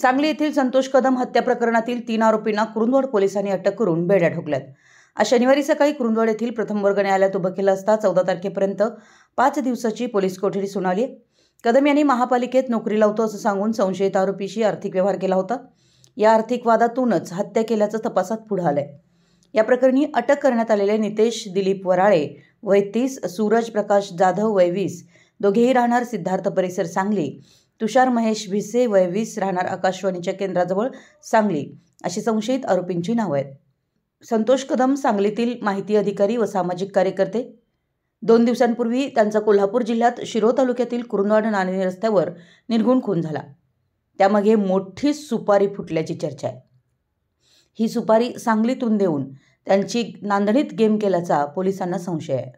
सांगली येथील संतोष कदम हत्या प्रकरणातील 3 आरोपींना कुरुंदवाड पोलिसांनी अटक करून बेड्या ठोकल्यात। आज शनिवारी सकाळी कुरुंदवाड येथील प्रथम वर्ग न्यायालयात उभं केलं असता 14 तारखेपर्यंत 5 दिवसाची पोलीस कोठडी सुनावली। कदम यांनी महापालिकेत नोकरी लावतो असं सांगून संशयित आरोपीशी आर्थिक व्यवहार केला होता। या आर्थिक वादातूनच हत्या केल्याचं तपासात पुढे आलंय। या प्रकरणी अटक करण्यात आलेले नितेश दिलीप वराळे वय 30, सूरज प्रकाश जाधव वय 20, दोघेही राहणार सिद्धार्थ परिसर सांगली, तुषार महेश भिसे वय 20 राहणार आकाशवाणीच्या केंद्राजवळ सांगली अशी संशयित आरोपींची नावे आहेत। संतोष कदम सांगलीतील माहिती अधिकारी व सामाजिक कार्यकर्ते। 2 दिवसांपूर्वी त्यांचा कोल्हापूर जिल्ह्यात शिरोळ तालुक्यातील कुरुंदवाड नाणी रस्त्यावर निर्घुण खून झाला। त्यामागे मोठी सुपारी फुटल्याची चर्चा आहे। ही सुपारी सांगलीतून देऊन त्यांची नांदणीत गेम केल्याचा पोलिसांना संशय आहे।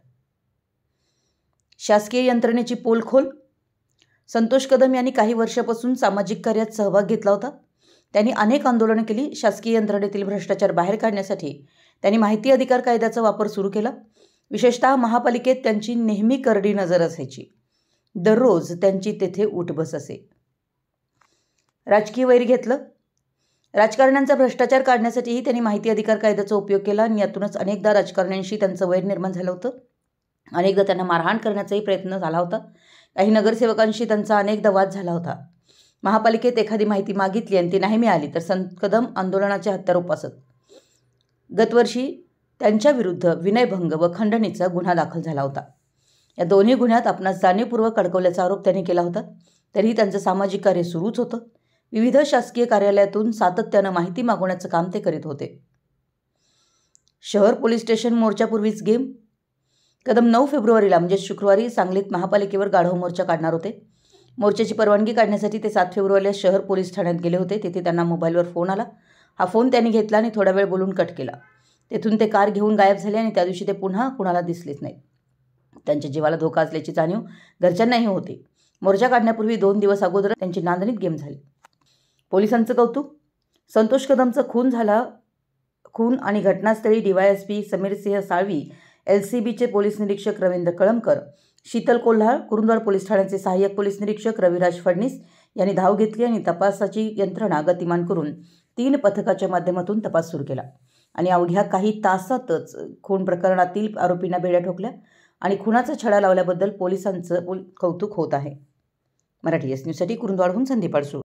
शासकीय यंत्रणेची पोलखोल। संतोष कदम यांनी काही वर्षापासून सामाजिक कार्यात सहभाग घेतला होता। त्यांनी अनेक आंदोलने केली। शासकीय यंत्रणेतील भ्रष्टाचार बाहेर काढण्यासाठी त्यांनी माहिती अधिकार कायद्याचा वापर सुरू केला। विशेषतः महापालिकेत त्यांची नेहमी करडी नजर असायची। दररोज त्यांची तेथे उठबस असे। राजकीय वैर घेतलं। राजकारण्यांचा भ्रष्टाचार काढण्यासाठीही त्यांनी माहिती अधिकार कायद्याचा उपयोग केला आणि यातूनच अनेकदा राजकारण्यांशी त्यांचं वैर निर्माण झालं होतं। अनेकदा त्यांना मारहाण करण्याचाही प्रयत्न झाला होता। काही नगरसेवकांशी त्यांचा अनेकदा वाद झाला होता। महापालिकेत एखादी माहिती मागितली आणि ती नाही मिळाली तर संत कदम आंदोलनाचे हत्यार उपसत। गतवर्षी त्यांच्या विरुद्ध विनयभंग व खंडणीचा गुन्हा दाखल झाला होता। या दोन्ही गुन्ह्यात आपणास जाणीवपूर्वक अडकवल्याचा आरोप त्यांनी केला होता। तरीही त्यांचं सामाजिक कार्य सुरूच होतं। विविध शासकीय कार्यालयातून सातत्यानं माहिती मागवण्याचं काम ते करीत होते। शहर पोलीस स्टेशन मोर्चापूर्वीच गेम। कदम 9 फेब्रुवारीला म्हणजे शुक्रवारी सांगलीत महापालिकेवर गाढव मोर्चा काढणार होते। मोर्चाची परवानगी काढण्यासाठी ते 7 फेब्रुवारीला शहर पोलीस ठाण्यात गेले होते। तेथे त्यांना मोबाईलवर फोन आला। हा फोन त्यांनी घेतला आणि थोडा वेळ बोलून कट केला। तेथून ते कार घेऊन गायब झाले आणि त्या दिवशी ते पुन्हा कुणाला दिसलेच नाहीत। त्यांच्या जीवाला धोका असल्याची जाणीव घरच्यांनाही होती। मोर्चा काढण्यापूर्वी 2 दिवस अगोदर त्यांची नांदणीत गेम झाली। पोलिसांचं कौतुक। संतोष कदमचा खून आणि घटनास्थळी DYSP समीरसिंह साळवी, LCBचे पोलीस निरीक्षक रवींद्र कळमकर, शीतल कोल्हाळ, कुरुंदवाड पोलीस ठाण्याचे सहाय्यक पोलीस निरीक्षक रविराज फडणीस यांनी धाव घेतली आणि तपासाची यंत्रणा गतिमान करून 3 पथकाच्या माध्यमातून तपास सुरू केला आणि अवघ्या काही तासातच खून प्रकरणातील आरोपींना बेड्या ठोकल्या आणि खुनाचा छडा लावल्याबद्दल पोलिसांचं कौतुक होत आहे। मराठी S न्यूजसाठी कुरुंदवाडहून संदीप अडसूळ।